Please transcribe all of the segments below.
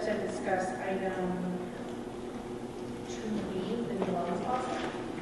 to discuss item 2B, the new wellness policy.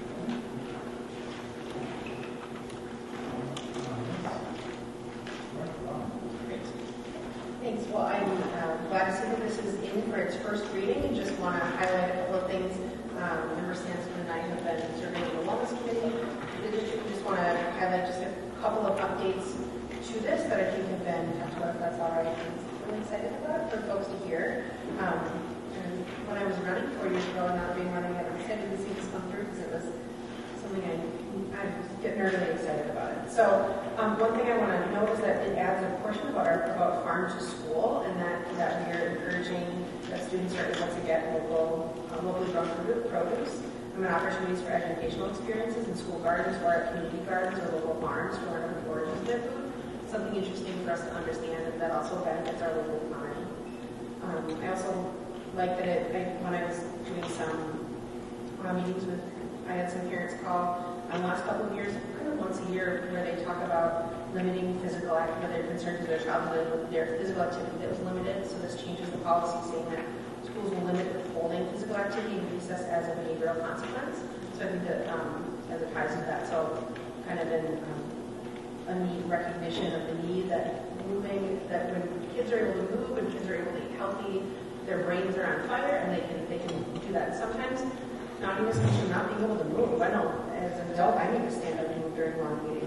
Thanks. Well, I'm glad to see that this is in for its first reading, and just want to highlight a couple of things. Member Sansman and I have been serving in the Wellness Committee. We just want to highlight just a couple of updates to this that I think have been talked about, if that's all right. I'm really excited about it for folks to hear. And when I was running 4 years ago and not being running, I was excited to see this come through because it was something I get nerdily excited about it. So one thing I want to note is that it adds a portion about farm to school, and that we are encouraging that students are able to get locally grown produce, and opportunities for educational experiences in school gardens or at community gardens or local farms to learn the origins of their food. Something interesting for us to understand, and that also benefits our local economy. I also like that when I was doing some meetings with, I had some parents call the last couple of years, kind of once a year, where they talk about limiting physical activity, they're concerned with their child, their physical activity that was limited. So this changes the policy saying that schools will limit withholding physical activity and recess as a behavioral consequence. So I think that as it ties into that, so kind of in a neat recognition of the need that when kids are able to move and kids are able to eat healthy, their brains are on fire and they can do that. And sometimes not even from not being able to move. I know as an adult I need to stand up and move during long meetings.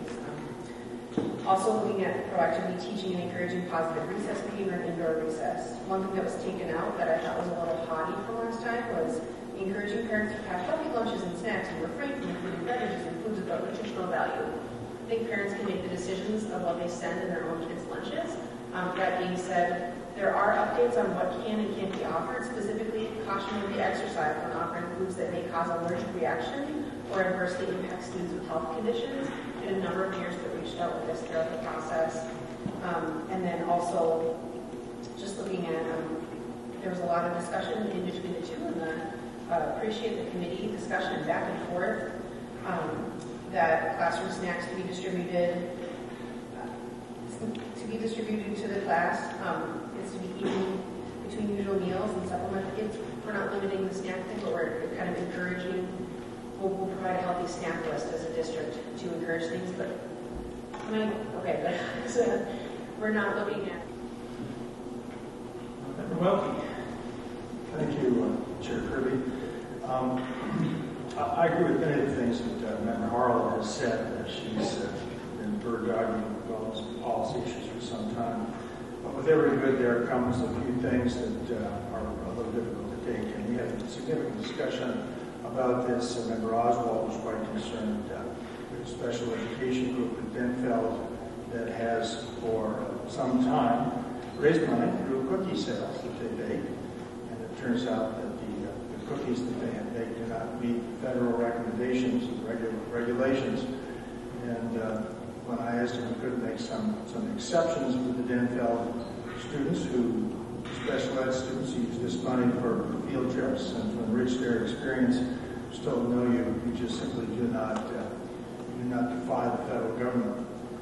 Also looking at proactively teaching and encouraging positive recess behavior and indoor recess. One thing that was taken out that I thought was a little haughty from last time was encouraging parents to pack healthy lunches and snacks and refrain from including beverages and foods without nutritional value. I think parents can make the decisions of what they send in their own kids' lunches. That being said, there are updates on what can and can't be offered, specifically cautioning the exercise when offering foods that may cause allergic reaction or adversely impact students with health conditions. In a number of years that reached out with this throughout the process. And then also just looking at, there was a lot of discussion in between the two, and appreciate the committee discussion back and forth, that classroom snacks to be distributed to the class, is to be eaten between usual meals and supplement the kids. We're not limiting the snack thing, but we're kind of encouraging. We'll provide a healthy snack list as a district to encourage things, but so we're not looking at. Member Welke. Thank you, Chair Kirby. I agree with many of the things that Member Harrell has said. She's been bird-dogging wellness policy issues for some time. But with every good, there comes a few things that are a little difficult to take. And we had a significant discussion about this. Member Oswald was quite concerned with a special education group in Benfeld that has for some time raised money through cookie sales that they bake. And it turns out that the cookies that they have baked do not meet federal recommendations and regulations. And when I asked him if he could make some exceptions for the Benfeld students special ed students who use this money for field trips and to enrich their experience, still know you just simply do not defy the federal government.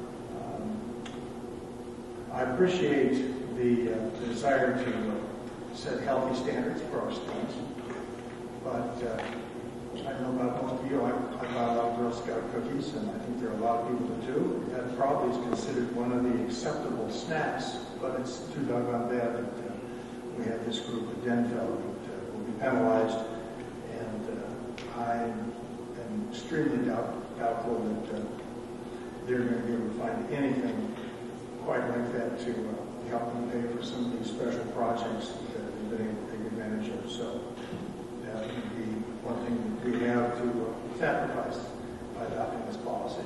I appreciate the desire to set healthy standards for our students, but I don't know about most of you. I buy a lot of Girl Scout cookies, and I think there are a lot of people that do. That probably is considered one of the acceptable snacks, but it's too doggone bad that we have this group at Denfeld that will be penalized, and I am extremely doubtful that they're going to be able to find anything quite like that to help them pay for some of these special projects that they've been able to take advantage of. So that would be one thing that we have to sacrifice by adopting this policy.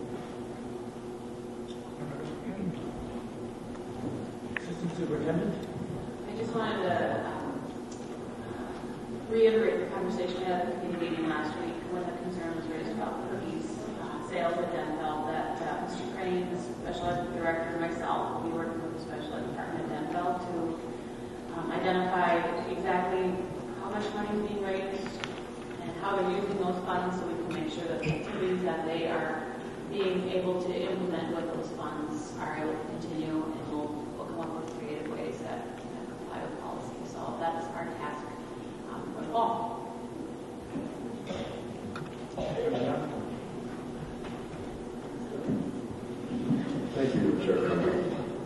Assistant Superintendent? I just wanted to reiterate the conversation we had at the committee meeting last week when the concern was raised about cookies sales at Denfeld, that Mr. Crane, the special ed director, and myself will be working with the special ed department at Denfeld to identify exactly how much money is being raised and how they're using those funds, so we can make sure that the activities that they are being able to implement with those funds are able to continue, and we'll come up with creative ways that comply with policy. So Chair.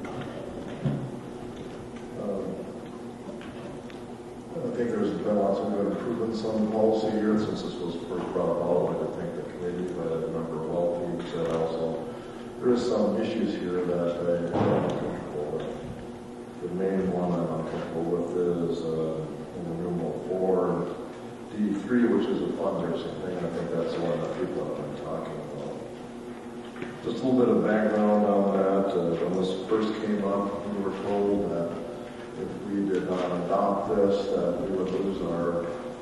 I think there's been lots of good improvements on the policy here since this was first brought about. I'd like to thank the committee, but I remember well, Pete said also there is some issues here that I'm uncomfortable with. The main one I'm uncomfortable with is in the numeral 4, D3, which is a fundraising thing. I think that's the one that people have been talking about. Just a little bit of background on that. When this first came up, we were told that if we did not adopt this, that we would lose our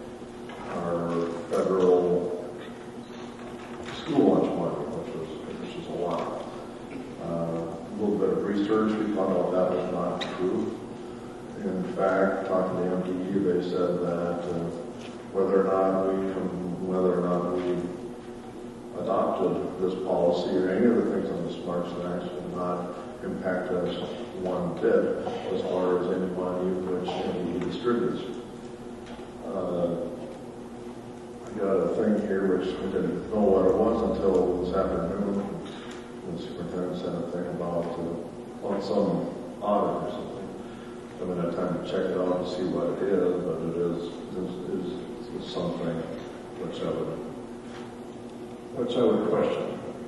federal school lunch money, which is a lot. A little bit of research, we found out that was not true. In fact, talking to MDE, they said that whether or not we adopted this policy or any of the things on the Smart Snacks would not impact us one bit as far as any money which MDE distributes. I got a thing here which I didn't know what it was until this afternoon. The superintendent sent a thing about on some audit or something. I haven't had time to check it out to see what it is, but it is something which I would question.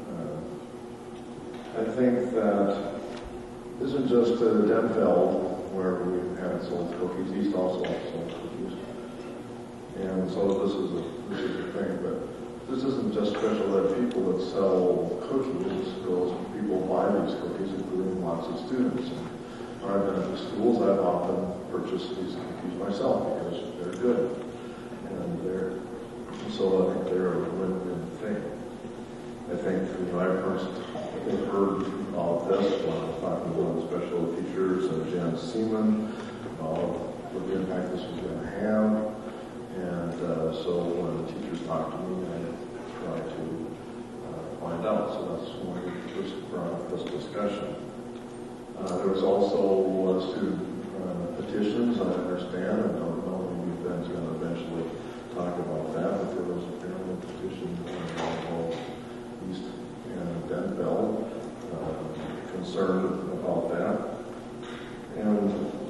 I think that isn't just Denfeld where we had sold cookies. East also sold cookies, and so this is a thing. But this isn't just special ed people that sell cookies. Those people buy these cookies, including lots of students. And when I've been at the schools, I've often purchased these cookies myself because they're good, and so I think they're a win-win thing. I think I've heard about this when I was talking to one of the special ed teachers, Jan Seaman, about what the impact this was going to have. And so when the teachers talk to me, I try to find out. So that's when we first brought up this discussion. There was also student petitions, I understand. I don't know, maybe Ben's going to eventually talk about that, but there was apparently a petition both East and Denfeld concerned about that. And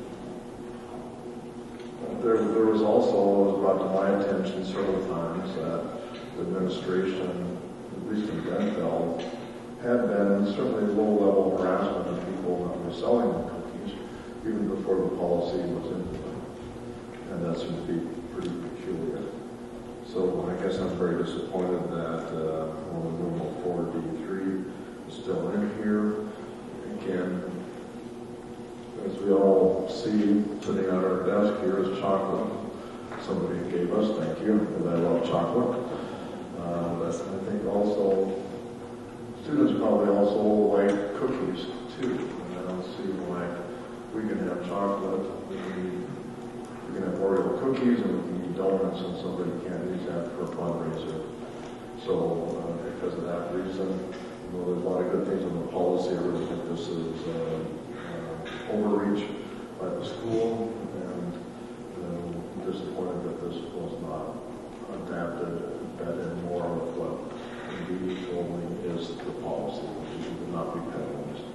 there was also, it was brought to my attention several times that the administration, at least in Denfeld, had been certainly low-level harassment of people that were selling the cookies even before the policy was implemented. And that seems to be pretty peculiar. So I guess I'm very disappointed that numeral 4D3 is still in here. Again, as we all see sitting on our desk here is chocolate. Somebody gave us, thank you, because I love chocolate. But I think also students probably also like cookies too. And I don't see why we can have chocolate, we can have Oreo cookies, and we can eat donuts, and somebody can't use that for a fundraiser. So because of that reason, there's a lot of good things in the policy. I really think this is overreach by the school, and I'm disappointed that this was not adapted better and more with what indeed only is the policy, which is to not be penalized.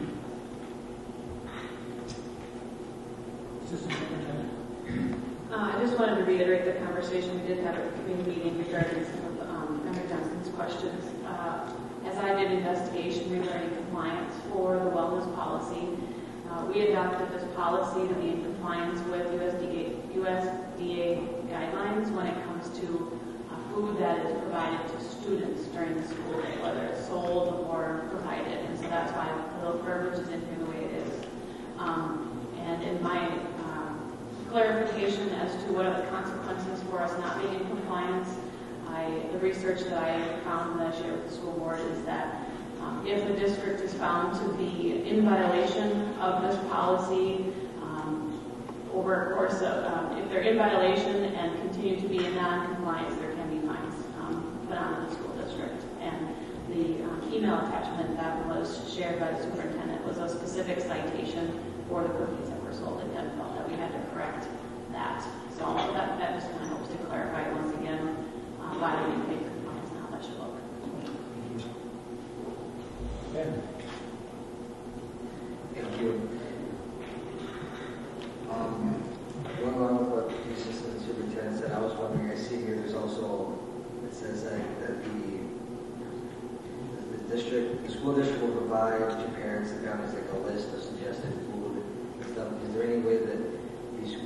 I just wanted to reiterate the conversation we did have at the committee meeting regarding some of Member Johnson's questions. As I did investigation regarding compliance for the wellness policy, we adopted this policy to be in compliance with USDA guidelines when it comes to food that is provided to students during the school day, whether it's sold or provided. And so that's why the little verbiage is in here the way it is. And in my clarification as to what are the consequences for us not being in compliance, the research that I found that I shared with the school board is that if the district is found to be in violation of this policy over a course of, if they're in violation and continue to be in non-compliance, there can be fines put on the school district. And the email attachment that was shared by the superintendent was a specific citation for the cookies that were sold in Denfeld that we had to correct that. So that just kind of helps to clarify once again why we didn't make compliance and how that should look.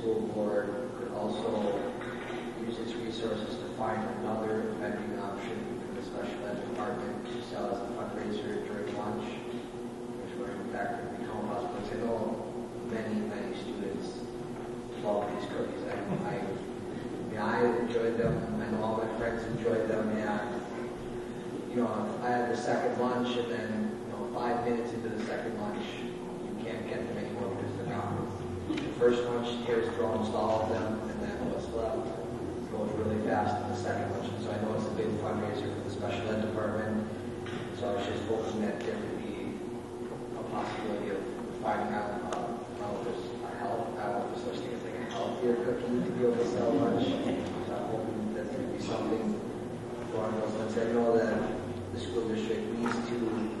school board could also use its resources to find another vending option for the special ed department to sell as a fundraiser during lunch, which would in fact become possible. I know many students love these cookies. I enjoyed them. I know all my friends enjoyed them. And if I had the second lunch and then 5 minutes into the second lunch, you can't get them anymore because they're gone. The first lunch tears through almost all of them, and then what's left goes really fast in the second lunch. And so I know it's a big fundraiser for the special ed department. So I was just hoping that there would be a possibility of finding out how there's a such thing as like a healthier cookie to be able to sell lunch. So I'm hoping that there would be something along those lines. I know that the school district needs to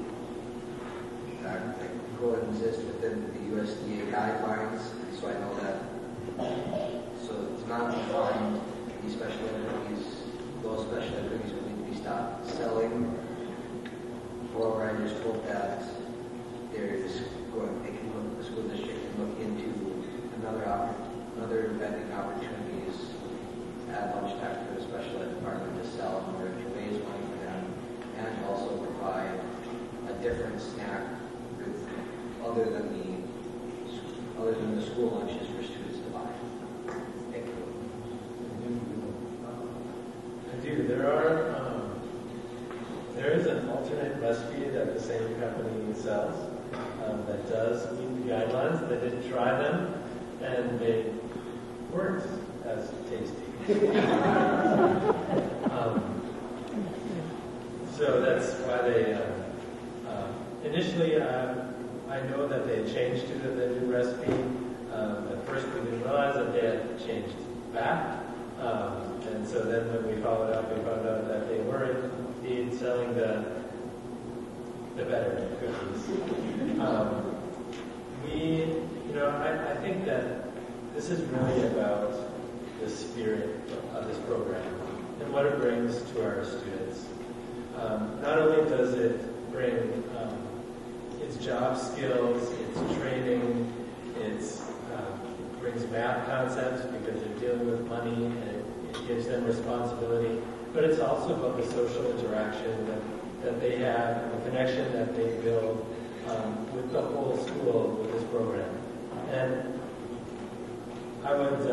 coexist within the USDA guidelines. So I know that. So it's not defined these special ed cookies. Those special ed cookies will need to be stopped selling. However, I just hope that the school district can look into another vending opportunities at lunchtime for the special ed department to sell in order to raise money for them, and also provide a different snack other than the school lunches for students to buy. Thank you. I do. There is an alternate recipe that the same company sells that does meet the guidelines. They did try them, and they weren't as tasty. So that's why they initially. I know that they changed to the new recipe. At first, we didn't realize that they had changed back, and so then when we followed up, we found out that they were indeed selling the better cookies. I think that this is really about the spirit of this program and what it brings to our students. Not only does it bring its job skills, its training, it brings math concepts because they're dealing with money and it gives them responsibility, but it's also about the social interaction that they have, and the connection that they build with the whole school with this program. And I would,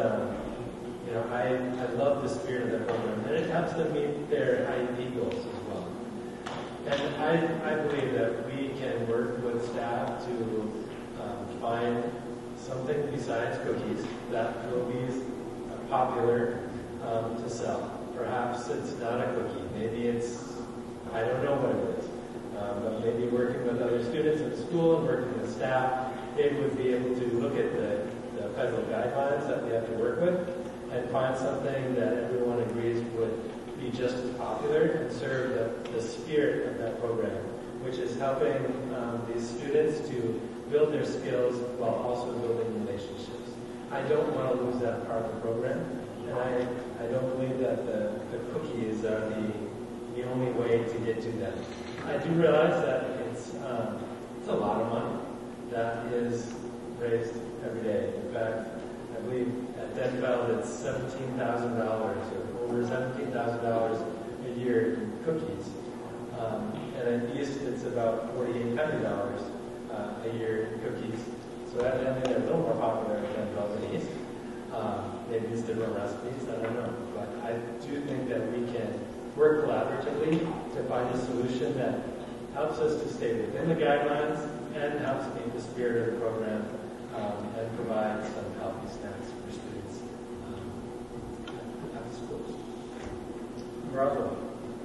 I love the spirit of the program, and it helps them meet their IEP goals as well. And I believe that we can work with staff to find something besides cookies that will be popular to sell. Perhaps it's not a cookie. Maybe it's, I don't know what it is. But maybe working with other students at school and working with staff, they would be able to look at the federal guidelines that we have to work with and find something that everyone agrees would be just as popular and serve the spirit of that program, which is helping these students to build their skills while also building relationships. I don't want to lose that part of the program, and I don't believe that the cookies are the only way to get to them. I do realize that it's a lot of money that is raised every day. In fact, I believe at Denfeld it's $17,000 or over $17,000 a year in cookies. And at East it's about $4,800 a year in cookies. So evidently they're a little more popular at Denfeld than East. Maybe it's different recipes, I don't know. But I do think that we can work collaboratively to find a solution that helps us to stay within the guidelines and helps meet the spirit of the program and provide some healthy snacks for students at the schools. Roswell.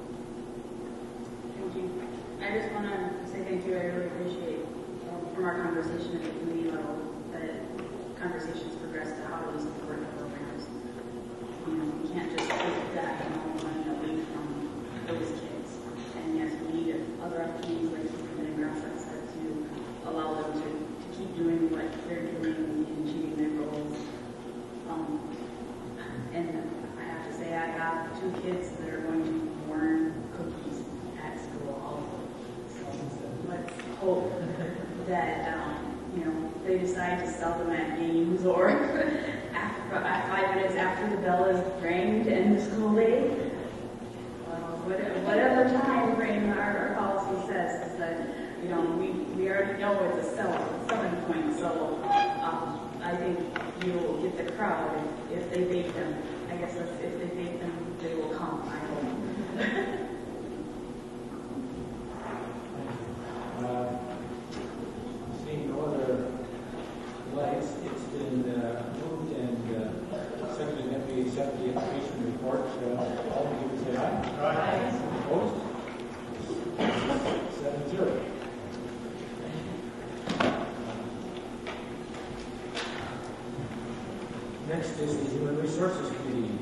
Thank you. I just want to say thank you. I really appreciate from our conversation at the committee level that conversations progress to how do we support the programs. We can't just take that money away from those kids. And yes, we need other opportunities like Superintendent Grass said to allow them to keep doing what they're doing and achieving their goals. And I have to say I have 2 kids that are going to be born cookies at school also. So let's hope that they decide to sell them at games or At 5 minutes after the bell is rang to end the school day. Whatever time frame our policy says, is that, we already know it's a selling point, so I think you'll get the crowd if they bake them. I guess if they bake them, they will come, I hope. Seeing no other lights, it's been moved and seconded that we accept the information report. All in favor say aye. Aye. Opposed? 7-0. Next is the Human Resources Committee.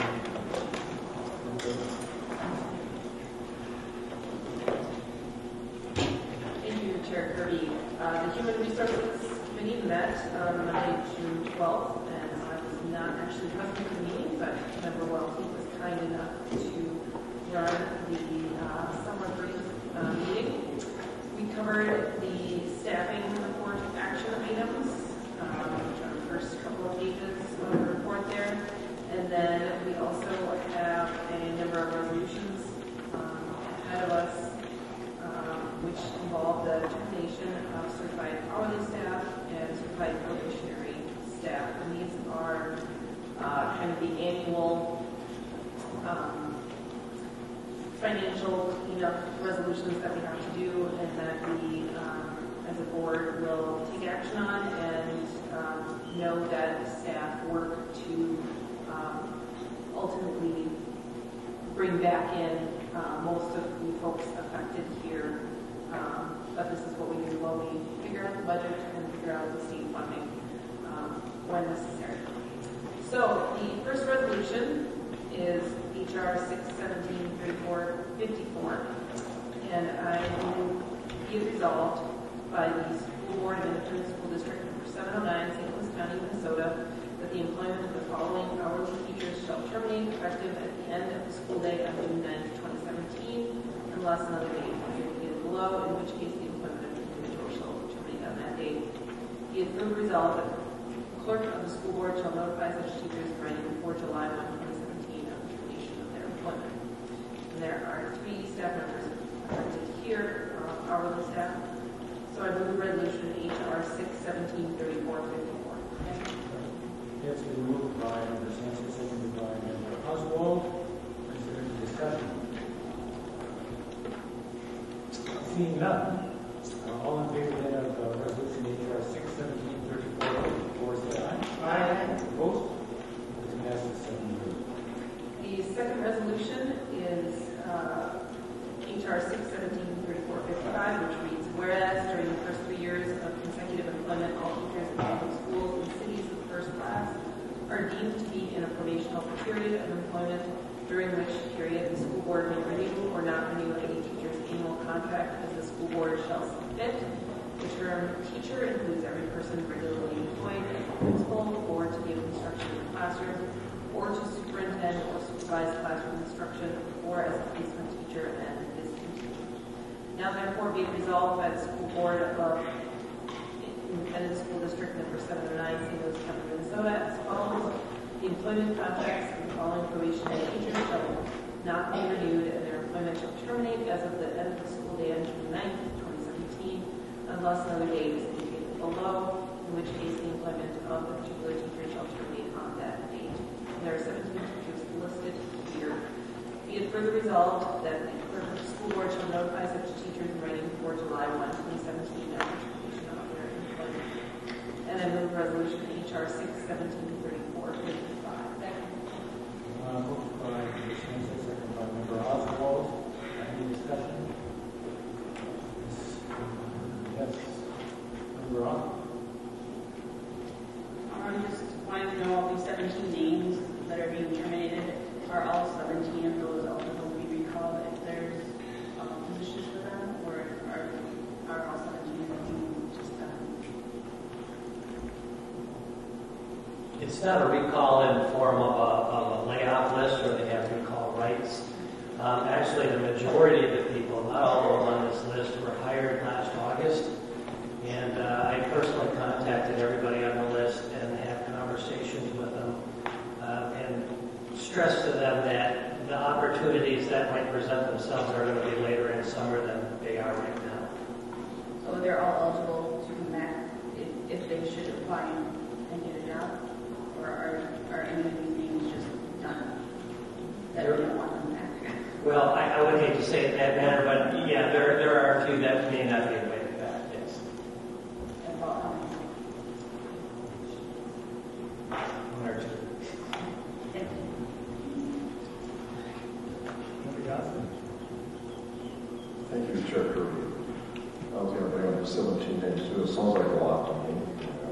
Thank you, Chair Kirby. The Human Resources Committee met on Monday, June 12th, and I was not actually present at the meeting, but Member Welty was kind enough to run the summer brief meeting. We covered the staffing report action items, which are the first couple of pages of the report there, and then we also have a number of resolutions ahead of us, which involve the termination of certified hourly staff and certified probationary staff. And these are kind of the annual financial cleanup resolutions that we have to do, and that we, as a board, will take action on, and know that staff work to ultimately bring back in most of the folks affected here. But this is what we do while we figure out the budget and figure out the state funding when necessary. So the first resolution is HR 617-3454, and I will be resolved by the School Board of Independent School District number 709, St. Louis County, Minnesota, that the employment of the following hourly teachers shall terminate effective at the end of the school day on June 9th, 2017, unless another date is indicated below, in which case the employment of the individual shall terminate on that date. Be it further resolved that the clerk of the school board shall notify such teachers in writing before July 1, 2017 of the termination of their employment. And there are 3 staff members affected here, hourly staff. So I move resolution HR 617-3454. It's been moved by Member Sampson, seconded by Member Oswald. Is there any discussion? Seeing none, all in favor then of resolution HR 617-3454 say aye. Aye. Opposed? It passes 7-0. The second resolution is HR 617-3455, which reads, whereas during the first 3 years of consecutive employment, all teachers in public schools in cities of the first class are deemed to be in a probational period of employment, during which period the school board may renew or not renew any teacher's annual contract as the school board shall see fit. The term teacher includes every person regularly employed as a principal or to give instruction in the classroom, or to superintend or supervise classroom instruction, or as a placement teacher and is continued. Now therefore be it resolved by the school board of Independent School District number 709, St. Louis County, Minnesota, as follows. The employment contracts of the following probationary teachers shall not be renewed, and their employment shall terminate as of the end of the school day on June 9th, 2017, unless another date is indicated below, in which case the employment of the particular teacher shall terminate on that date. There are 17 teachers listed here. Be it further resolved that the clerk of the school board shall notify such teachers in writing before July 1, 2017, of the termination of their employment. And I move resolution HR 617-3455. Moved by Member Sampson, seconded by Member Oswald. Any discussion? Yes. Member Oswald. I just wanted to know of these 17 names that are being terminated, are all 17 of those eligible to be recalled if there's positions for them, or are all 17 of them just done? It's not a recall in the form of a layoff list where they have recall rights. Actually, the majority of the people, not all of them on this list, were hired last August. And I personally contacted everybody on the list and had conversations with to them that the opportunities that might present themselves are going to be later in summer than they are right now. So they're all eligible to come back if they should apply and get a job? Or are any of these names just done? That we don't want them back? Well, I would hate to say it in that manner, but yeah, there are a few that may not be invited back, yes. And about how many? One or two. Thank you. Anybody else? Thank you, Chair Kirby. I was going to bring up the 17 names too. It sounds like a lot to me.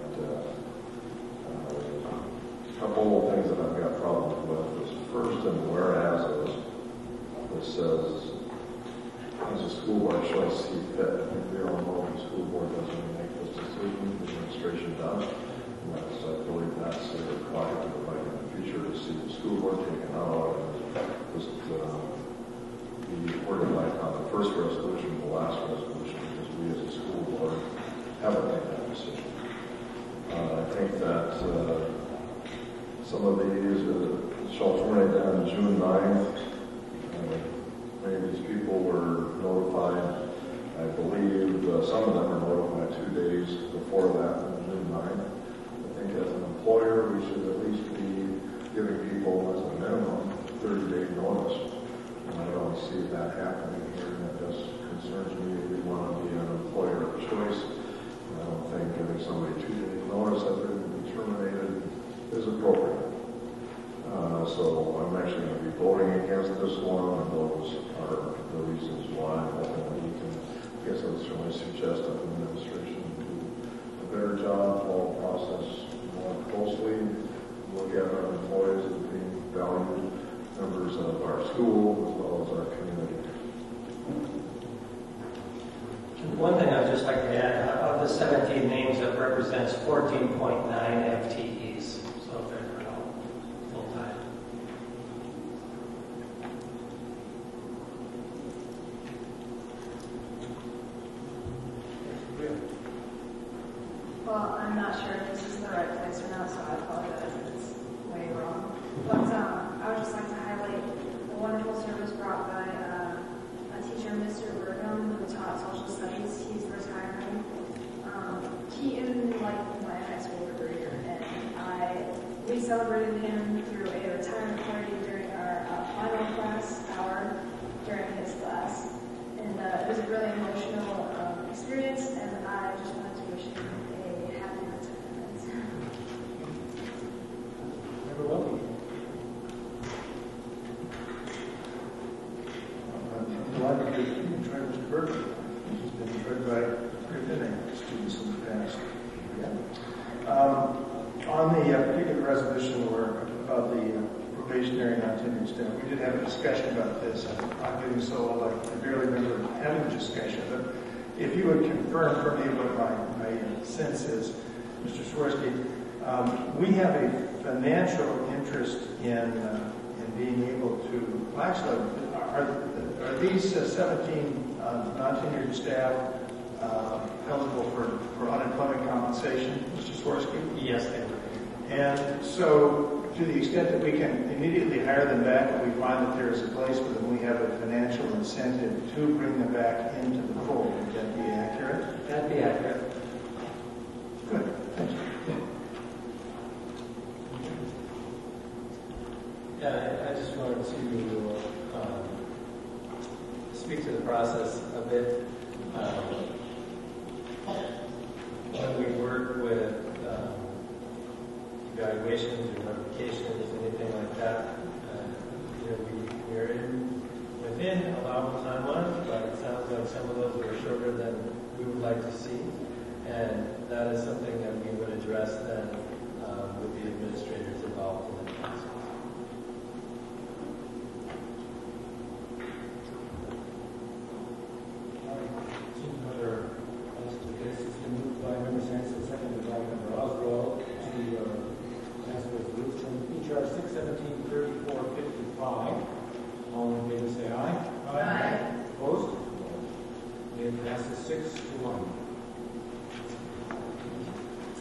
And, a couple of things that I've got problems with is first in whereas it says, as a school board shall see fit. We all know the school board doesn't make this decision, the administration does. And that's, I believe that's a requirement like in the future to see the school board taken out. And just the word like on the first resolution, the last resolution, because we as a school board haven't made that decision. I think that some of these shall terminate on June 9th. Many of these people were notified, I believe, some of them were notified 2 days before that, on June 9th. I think as an employer, we should at least be giving people, as a minimum, 30-day notice. And I don't see that happening here, and that just concerns me if we want to be an employer of choice. And I don't think giving somebody 2 days notice that they're going to be terminated is appropriate. So I'm actually going to be voting against this one, and those are the reasons why. Hopefully we can, I guess I would certainly suggest that the administration do a better job, follow the process more closely, look at our employees as being valued members of our school as well as our community. One thing I'd just like to add, of the 17 names, it represents 14.9 FTEs. So they're all full-time. Well, I'm not sure if this is the right place or not, so I apologize if it's way wrong. But I would just like to highlight the wonderful service brought by a teacher, Mr. Burgum, who taught social studies. He's retiring. He enlightened my high school career, and we celebrated him through a retirement party during our final class hour during his class. And it was a really emotional experience, and I just wanted to wish him a happy retirement. Member Wilkie. I'm delighted to enjoy Mr. Burke. He's been enjoyed by pretty many students in the past. On the particular resolution about the probationary non-tenured staff, we did have a discussion about this. I'm getting so old I barely remember having a discussion. But if you would confirm for me what my sense is, Mr. Swirsky, we have a financial interest in being able to. Well, actually, are these 17 non-tenured staff eligible for unemployment compensation, Mr. Swirsky? Yes, they would. And so, to the extent that we can immediately hire them back, and we find that there is a place for them, we have a financial incentive to bring them back into the fold. Would that be accurate? That'd be accurate. Good. Thank you. Yeah, I just wanted to speak to the process a bit. When we work with evaluations or notifications, anything like that, we're within allowable timelines, but it sounds like some of those are shorter than we would like to see, and that is something that we would address then with the administrators involved in the process. Seconded by Member Oswald to pass resolution HR 617-3455. All in favor say aye. Aye. Opposed? It passes 6-1.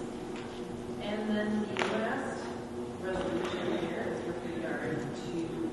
And then the last resolution here is with regard to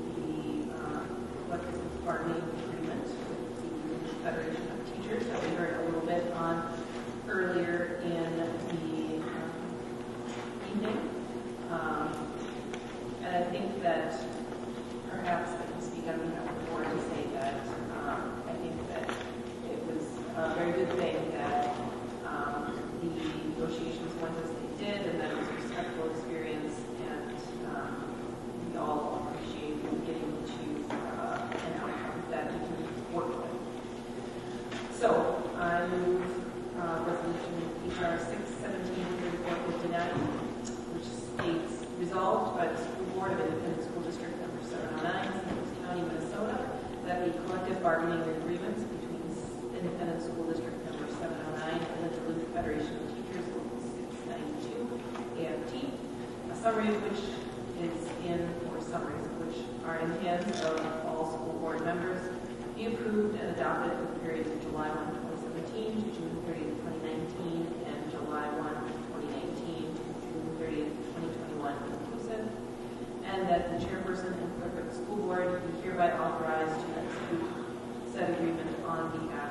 summary of which is in, or summaries of which are in the hands of all school board members, be approved and adopted for the periods of July 1, 2017 to June 30, 2019, and July 1, 2019 to June 30, 2021 inclusive, and that the chairperson and clerk of the school board be hereby authorized to execute said agreements on behalf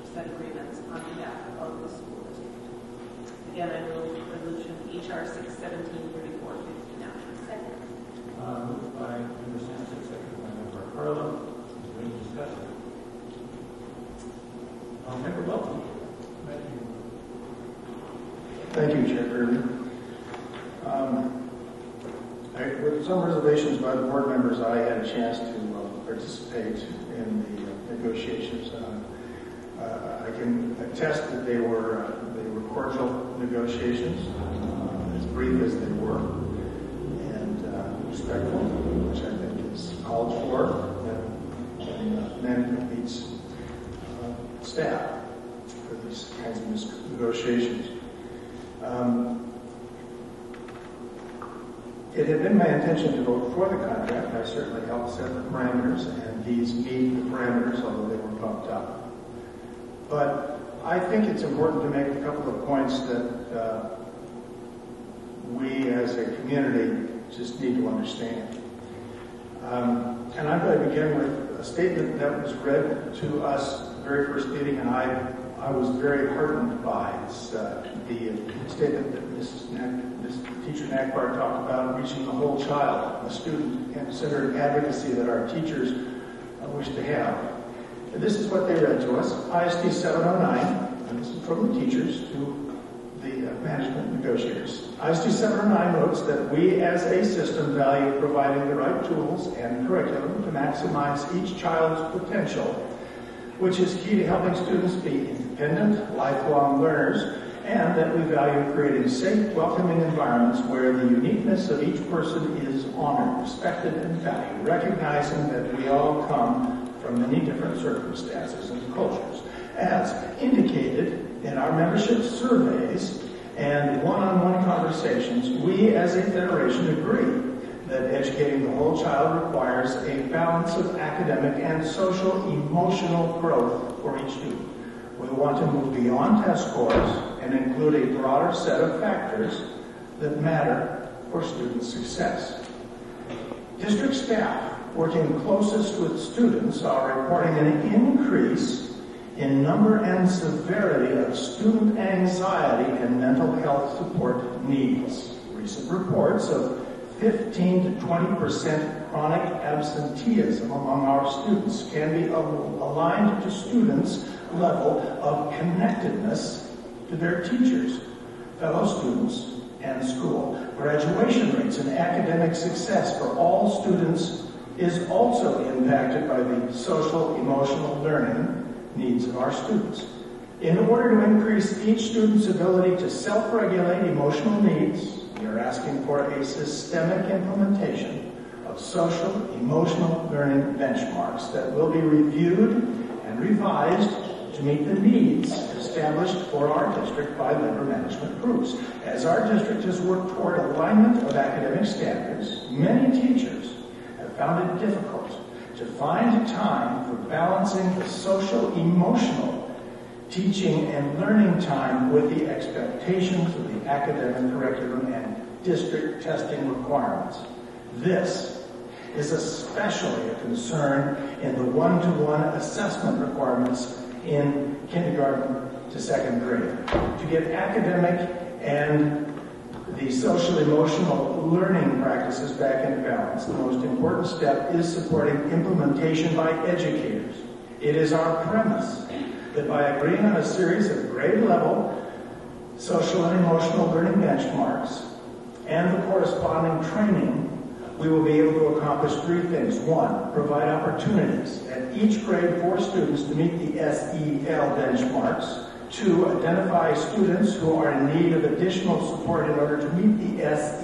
of the school district. Again, I move resolution HR 617-3450 now. Second. Moved by Member Sampson, second by Member Harlan. Is there any discussion? Member Wilson. Thank you, Chair Kirby. With some reservations by the board members, I had a chance to participate in the negotiations. I can attest that they were cordial negotiations, as brief as they were, and respectful, which I think is called for, and management meets staff for these kinds of negotiations. It had been my intention to vote for the contract. I certainly helped set the parameters, and these meet the parameters, although they were bumped up. But I think it's important to make a couple of points that we as a community just need to understand. And I'm going to begin with a statement that was read to us the very first meeting, and I was very heartened by it. It's the statement that Teacher Nakbar talked about, reaching the whole child, the student-centered advocacy that our teachers wish to have. And this is what they read to us, ISD 709, and this is from the teachers to the management negotiators. ISD 709 notes that we as a system value providing the right tools and curriculum to maximize each child's potential, which is key to helping students be independent, lifelong learners, and that we value creating safe, welcoming environments where the uniqueness of each person is honored, respected, and valued, recognizing that we all come from many different circumstances and cultures. As indicated in our membership surveys and one-on-one conversations, we as a federation agree that educating the whole child requires a balance of academic and social emotional growth for each student. We want to move beyond test scores and include a broader set of factors that matter for student success. District staff working closest with students are reporting an increase in number and severity of student anxiety and mental health support needs. Recent reports of 15 to 20% chronic absenteeism among our students can be aligned to students' level of connectedness to their teachers, fellow students, and school. Graduation rates and academic success for all students is also impacted by the social, emotional learning needs of our students. In order to increase each student's ability to self-regulate emotional needs, we are asking for a systemic implementation of social, emotional learning benchmarks that will be reviewed and revised to meet the needs established for our district by member management groups. As our district has worked toward alignment of academic standards, many teachers have found it difficult to find time for balancing the social, emotional teaching and learning time with the expectations of the academic curriculum and district testing requirements. This is especially a concern in the one-to-one assessment requirements in kindergarten to second grade. To get academic and the social emotional learning practices back in balance, the most important step is supporting implementation by educators. It is our premise that by agreeing on a series of grade level social and emotional learning benchmarks and the corresponding training, we will be able to accomplish three things. One, provide opportunities at each grade for students to meet the SEL benchmarks. Two, identify students who are in need of additional support in order to meet the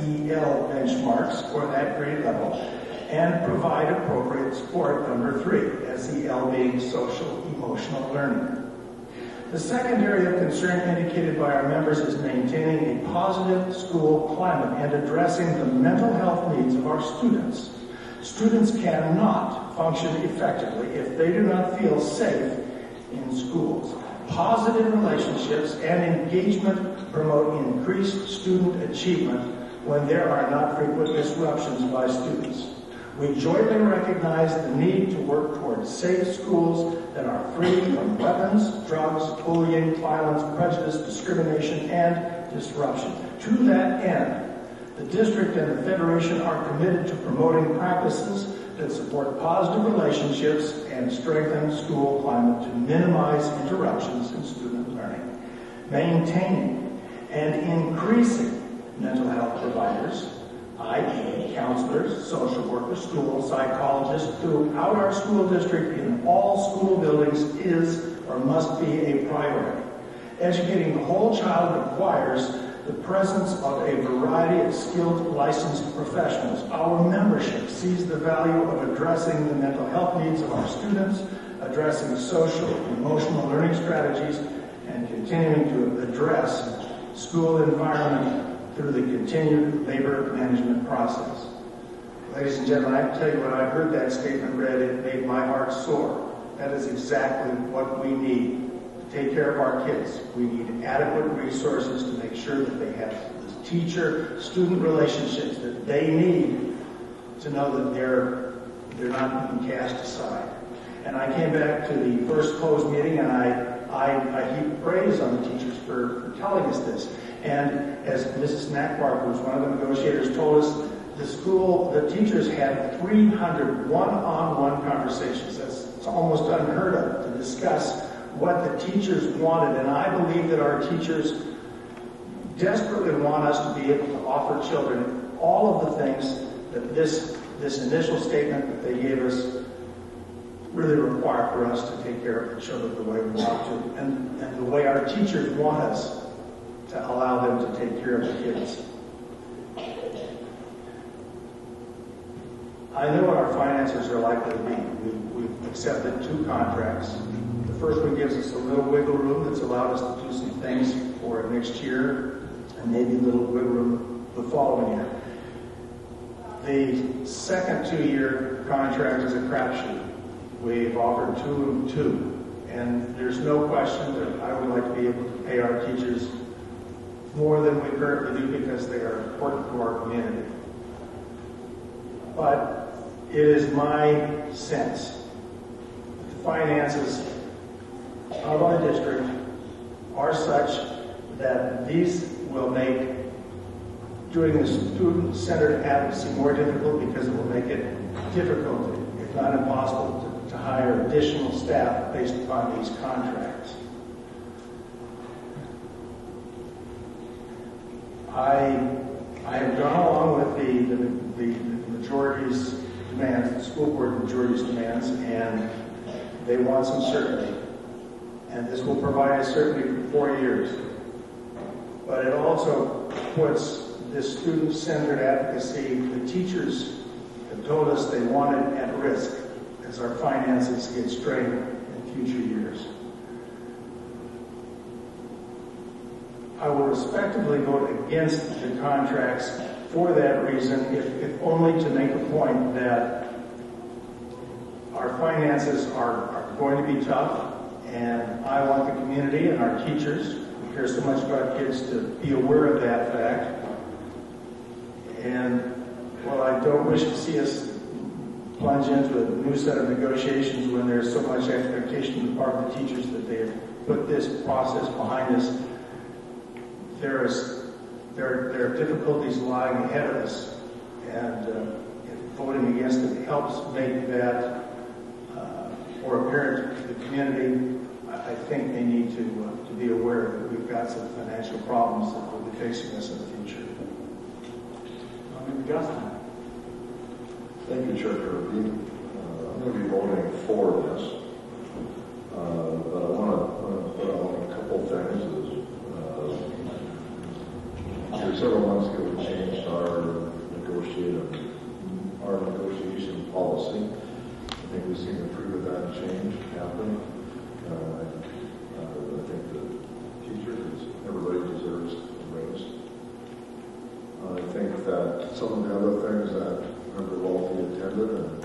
SEL benchmarks for that grade level. And provide appropriate support. Number three, SEL being social emotional learning. The second area of concern indicated by our members is maintaining a positive school climate and addressing the mental health needs of our students. Students cannot function effectively if they do not feel safe in schools. Positive relationships and engagement promote increased student achievement when there are not frequent disruptions by students. We jointly recognize the need to work towards safe schools that are free from weapons, drugs, bullying, violence, prejudice, discrimination, and disruption. To that end, the district and the Federation are committed to promoting practices that support positive relationships and strengthen school climate to minimize interruptions in student learning. Maintaining and increasing mental health providers, i.e. counselors, social workers, school psychologists throughout our school district in all school buildings is or must be a priority. Educating the whole child requires the presence of a variety of skilled, licensed professionals. Our membership sees the value of addressing the mental health needs of our students, addressing social and emotional learning strategies, and continuing to address school environment through the continued labor management process. Ladies and gentlemen, I tell you, when I heard that statement read, it made my heart soar. That is exactly what we need to take care of our kids. We need adequate resources to make sure that they have the teacher-student relationships that they need to know that they're not being cast aside. And I came back to the first closed meeting, and I heaped praise on the teachers for telling us this. And as Mrs. Knackbark, who's one of the negotiators, told us, the teachers had 300 one-on-one conversations. It's almost unheard of to discuss what the teachers wanted. And I believe that our teachers desperately want us to be able to offer children all of the things that this initial statement that they gave us really require for us to take care of the children the way we want to, and the way our teachers want us to allow them to take care of the kids. I know what our finances are likely to be. We've accepted 2 contracts. The first one gives us a little wiggle room that's allowed us to do some things for next year, and maybe a little wiggle room the following year. The second 2-year contract is a crapshoot. We've offered 2 and 2, and there's no question that I would like to be able to pay our teachers more than we currently do because they are important to our community. But it is my sense that the finances of our district are such that these will make doing the student-centered advocacy more difficult because it will make it difficult, if not impossible, to hire additional staff based upon these contracts. I have gone along with the majority's demands, the school board majority's demands, and they want some certainty. And this will provide us certainty for 4 years. But it also puts this student-centered advocacy, the teachers have told us they want it at risk as our finances get strained in future years. I will respectively vote against the contracts for that reason, if only to make a point that our finances are going to be tough, and I want the community and our teachers who care so much about kids to be aware of that fact. And while I don't wish to see us plunge into a new set of negotiations when there's so much expectation on the part of the teachers that they have put this process behind us, there are difficulties lying ahead of us, and if voting against it helps make that more apparent to the community, I think they need to be aware that we've got some financial problems that will be facing us in the future. Justin. Thank you, Chair Kirby. I'm going to be voting for this, but I want to put on a couple things. Several months ago, we changed our negotiation policy. I think we've seen the fruit of that change happen. I think think that some of the other things that Member Welty attended and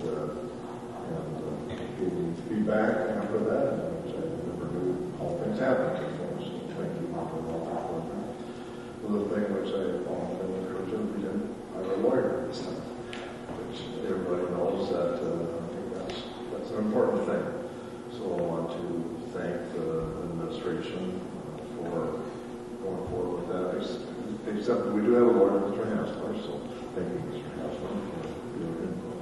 gave me feedback after that, which I never knew how things happened before. So thank you, Member Welty, for that. Another thing which I found encouraging, we didn't hire a lawyer this time, which everybody knows that I think that's an important thing. So I want to thank the administration for going forward with that. Except that we do have a lawyer, Mr. Hassler, so thank you, Mr. Hassler, for your input.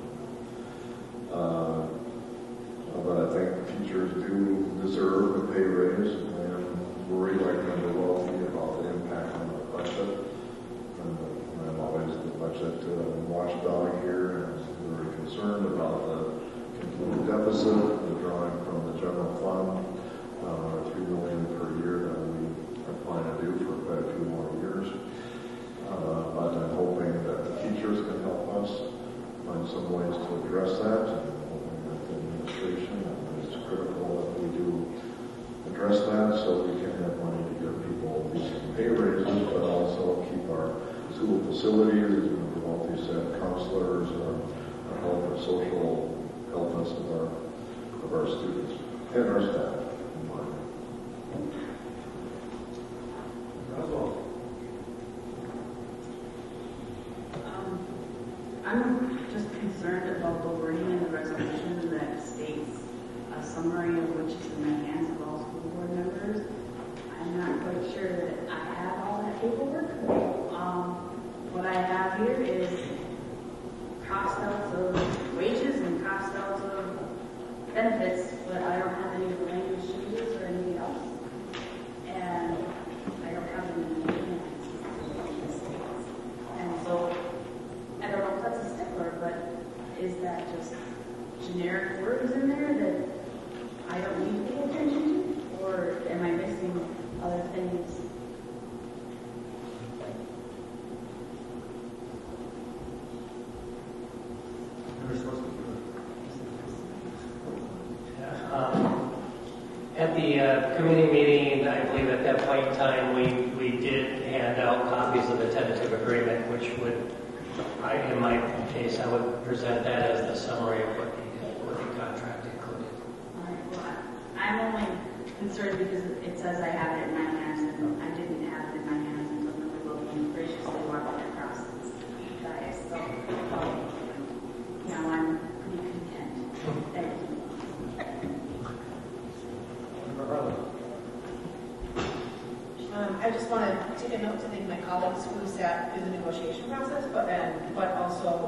But I think teachers do deserve a pay raise, and I'm worried like Member Welty about the impact on the budget. And I'm always the budget watchdog here, and I'm very concerned about the continued deficit, the drawing from the general fund, $3 million per year that we are planning to do for quite a few more years. But I'm hoping that the teachers can help us find some ways to address that. And hoping that the administration, it's critical that we do address that so we can have money to give people decent pay raises, but also keep our school facilities, as Mr. Welty said, counselors, our health and social healthness of our students and our staff in mind. Oswald. I'm just concerned about the wording in the resolution that states a summary of which is in the hands of all school board members. I'm not quite sure that I have all that paperwork. What I have here is cost outs of wages and cost outs of benefits, but I don't have any language changes or anything else. And I don't have any meetings. And so I don't know if that's a stickler, but is that just generic words in there that I don't need to pay attention to? Or am I missing other things? At the committee meeting, I believe at that point in time, we did hand out copies of the tentative agreement, which would, in my case, I would present that as the summary of what the contract included. All right, well, I'm only concerned because it says I have it in my hands, and I didn't have it in my hands until Member Wilson graciously walked it across you guys. So, I'm pretty content. Thank you. I just want to take a note to thank my colleagues who sat through the negotiation process, but also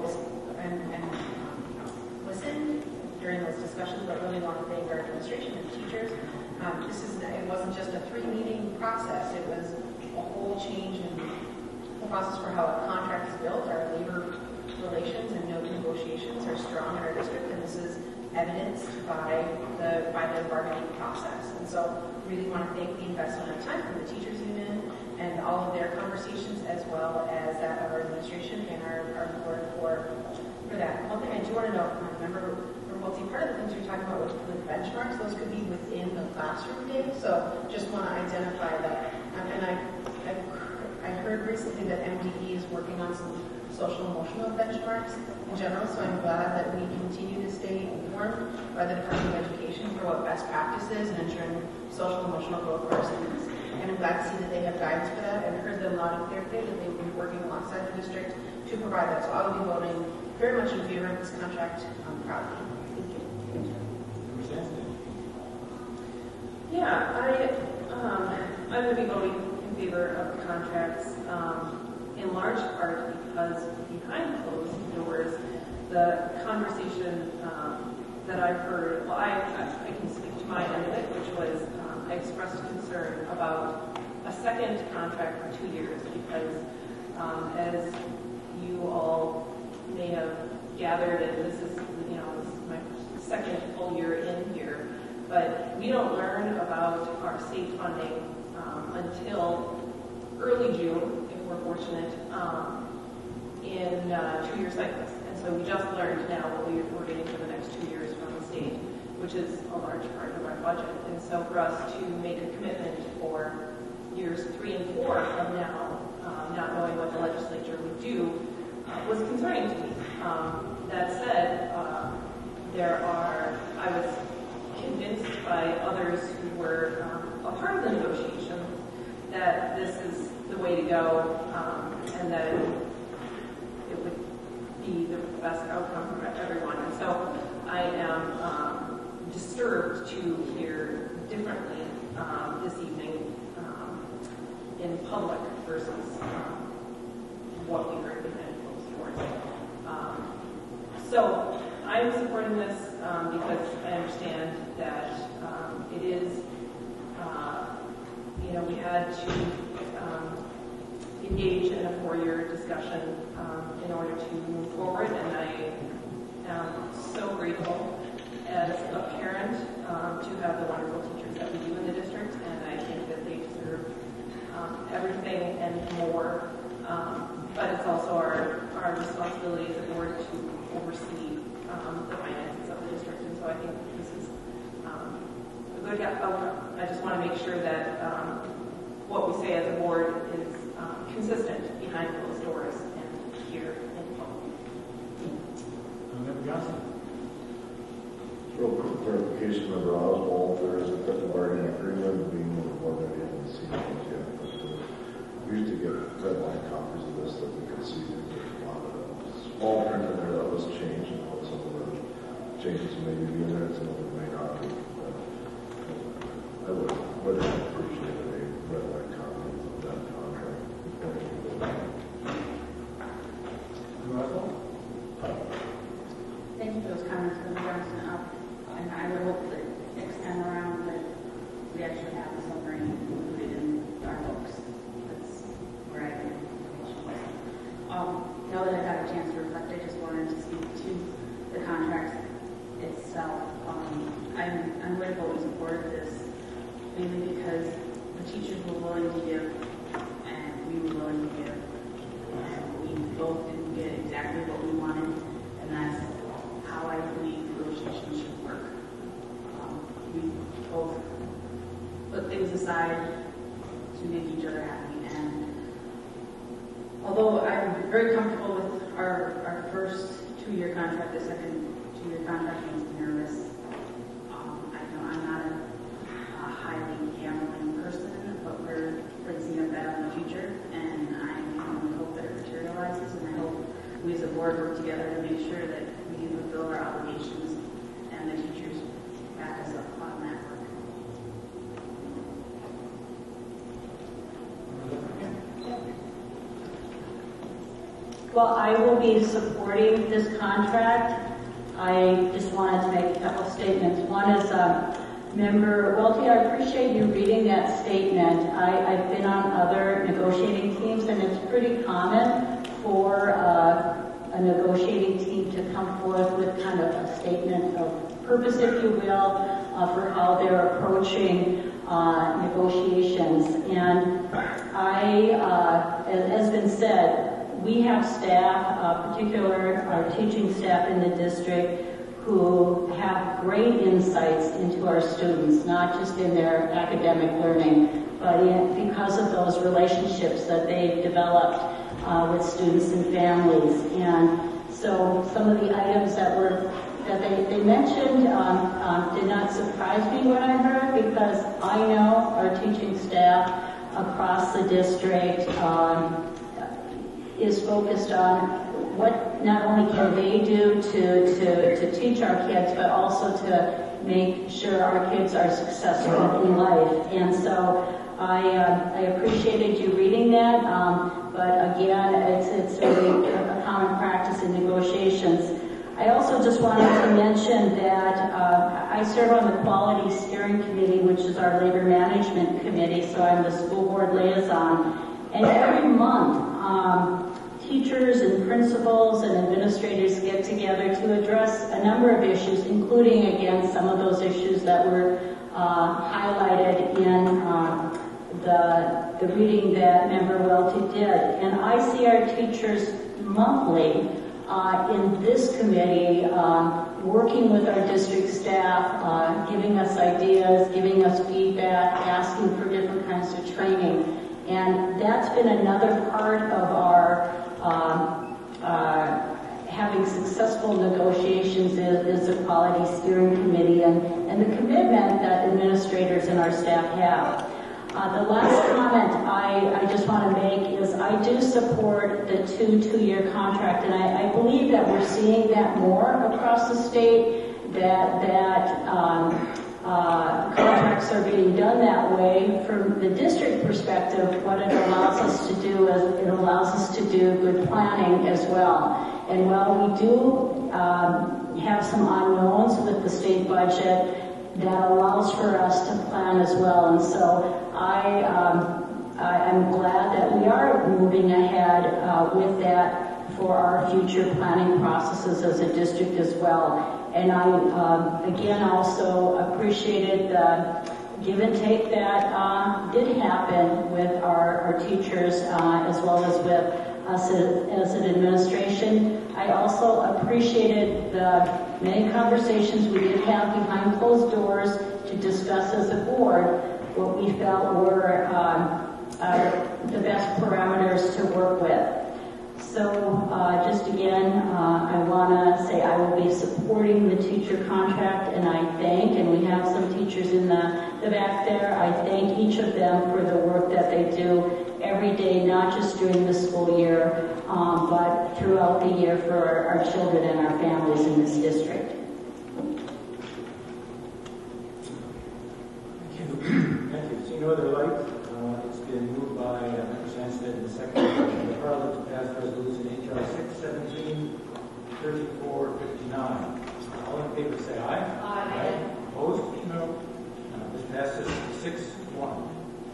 listened during those discussions. But really want to thank our administration and teachers. It wasn't just a 3-meeting process. It was a whole change in the process for how a contract is built. Our labor relations and negotiations are strong in our district, and this is evidenced by the bargaining process. And so really want to thank the investment of time from the teachers union and all of their conversations, as well as that of our administration and our board for that. One thing I do want to note, remember, part of the things you're talking about with benchmarks, those could be within the classroom day. So just want to identify that. And I heard recently that MDE is working on some social emotional benchmarks in general, so I'm glad that we continue to stay informed by the Department of Education for what best practices and ensuring social emotional growth for our students. And I'm glad to see that they have guidance for that, and heard them loud and clear today that they will be working alongside the district to provide that. So I will be voting very much in favor of this contract proudly. Thank you. Yeah, I'm going to be voting in favor of the contracts, in large part because behind closed doors, the conversation that I've heard, well, I can speak to my end of it, which was I expressed concern about a second contract for 2 years because, as you all may have gathered, and this is my second full year in here, but we don't learn about our state funding until early June, if we're fortunate, in 2-year cycles. And so we just learned now what we're getting for the next 2 years from the state, which is a large part of our budget. And so for us to make a commitment for years 3 and 4 from now, not knowing what the legislature would do, That said, I was convinced by others who were a part of the negotiations that this is the way to go, and that it would be the best outcome for everyone. And so I am disturbed to hear differently this evening in public versus what we heard behind closed doors. So I'm supporting this because I understand that it is, we had to engage in a 4-year discussion in order to move forward, and I am so grateful as a parent to have the wonderful teachers that we do in the district, and I think that they deserve everything and more. But it's also our responsibility as a board to oversee the finances of the district, and so I think this is a good outcome. I just want to make sure that what we say as a board is consistent behind closed doors and here in public. Member Johnson. Real quick clarification, Member Oswald, there is a collective bargaining agreement being one that we haven't seen it yet, but we used to get red line copies of this that we could see. There's a lot of small print in there that was changed, and some of the changes may be in there, some of them may not be. I would appreciate a red line copy of that contract. Thank you for those comments, Mr. Johnson. And I would hope that next time around that we actually have the summary included in our books. That's where I get information. Now that I've had a chance to reflect, I just wanted to speak to the contract itself. I'm grateful we supported this, mainly because the teachers were willing to give, and we were willing to give, and we both didn't get exactly what we wanted, and that's how I believe negotiations should work. We both put things aside to make each other happy, and although I'm very comfortable with our first 2-year contract, the second 2-year contract makes me nervous. I'm not a highly gambling person, but we're placing a bet on the future, and I can only hope that it materializes, and I hope we as a board work together to make sure that we can fulfill our obligations and the teachers back us up on that work. Well, I will be supporting this contract. I just wanted to make a couple of statements. One is, Member Welty, I appreciate you reading that statement. I've been on other negotiating teams, and it's pretty common for a negotiating team to come forth with kind of a statement of purpose, if you will, for how they're approaching negotiations. And as has been said, we have staff, particular our teaching staff in the district, who have great insights into our students, not just in their academic learning, but because of those relationships that they've developed with students and families. And so some of the items that they mentioned did not surprise me when I heard, because I know our teaching staff across the district is focused on what not only can they do to teach our kids, but also to make sure our kids are successful in life. And so I appreciated you reading that, but again, it's a common practice in negotiations. I also just wanted to mention that I serve on the Quality Steering Committee, which is our labor management committee, so I'm the school board liaison. And every month, teachers and principals and administrators get together to address a number of issues, including, again, some of those issues that were highlighted in the reading that Member Welty did. And I see our teachers monthly in this committee working with our district staff, giving us ideas, giving us feedback, asking for different kinds of training. And that's been another part of our having success successful negotiations is the quality steering committee and the commitment that administrators and our staff have. The last comment I just want to make is I do support the two-year contract, and I believe that we're seeing that more across the state, that contracts are being done that way. From the district perspective, what it allows us to do is it allows us to do good planning as well. And while we do have some unknowns with the state budget, that allows for us to plan as well. And so I'm glad that we are moving ahead with that for our future planning processes as a district as well. And I, again, also appreciated the give and take that did happen with our teachers as well as with us as an administration. I also appreciated the many conversations we did have behind closed doors to discuss as a board what we felt were the best parameters to work with. So just again, I want to say I will be supporting the teacher contract, and I thank, and we have some teachers in the back there, I thank each of them for the work that they do every day, not just during the school year, but throughout the year for our children and our families in this district. Thank you. Seeing no other light, it's been moved by Member Sandsted and seconded by Member Harlan to pass resolution HR 617-3459. All in favor say aye. Aye. Opposed? No. This passes 6-1.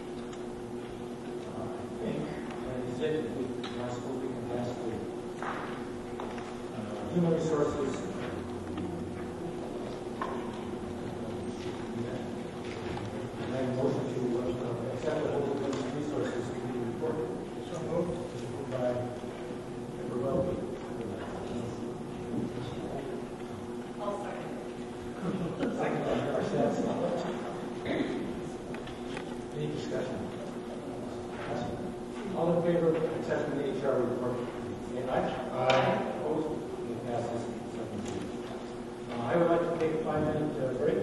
I think that is it. I suppose we can pass the human resources. Motion to accept the whole human resources committee report. So moved. Moved by Member Welby. I'll second. Second by Member Sands. Any discussion? All in favor of accepting the HR report, say aye. Aye. Opposed? It passes 7-2. I would like to take a 5-minute break.